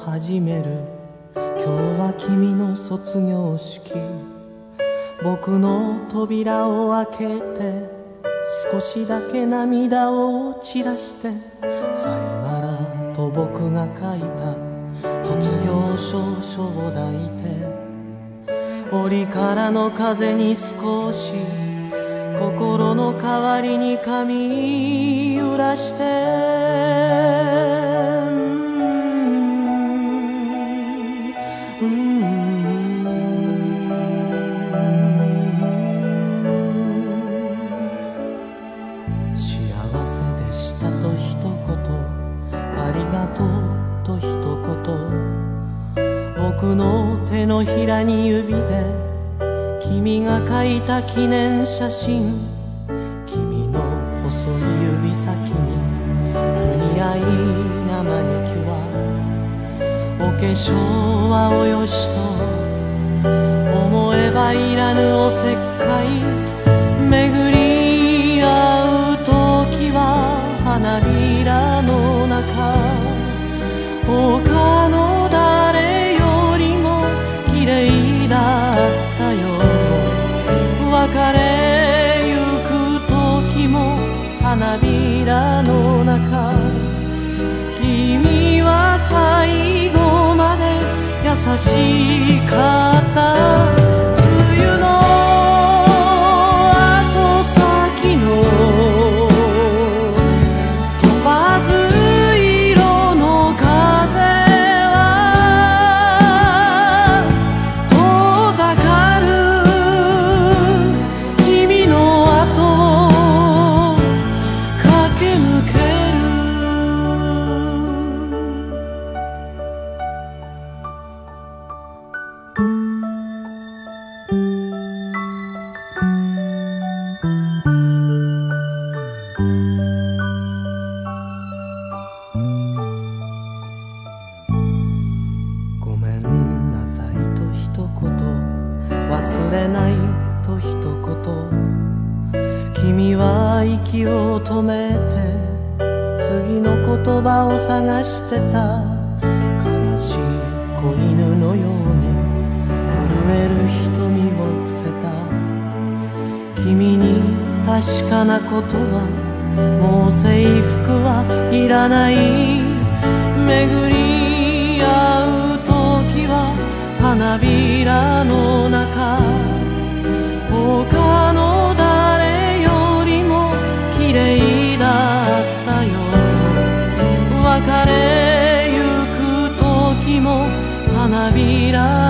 始める。今日は君の卒業式。僕の扉を開けて少しだけ涙を散らして、さよならと僕が書いた卒業証書を抱いて、折からの風に少し心の代わりに髪揺らして、と一言、僕の手のひらに指で君が描いた記念写真、君の細い指先に不似合いなマニキュア、お化粧はおよしと思えばいらぬおせっかい、巡り合う時は花びらの中、他の誰よりも綺麗だったよ。別れゆく時も花びらの中、君は最後まで優しかった。梅雨の後先の飛ばず忘れないと一言、君は息を止めて次の言葉を探してた。悲しい子犬のように震える瞳を伏せた。君に確かなことはもう制服はいらない。巡り合う時は花びらの中、他の誰よりも綺麗だったよ。別れゆく時も花びら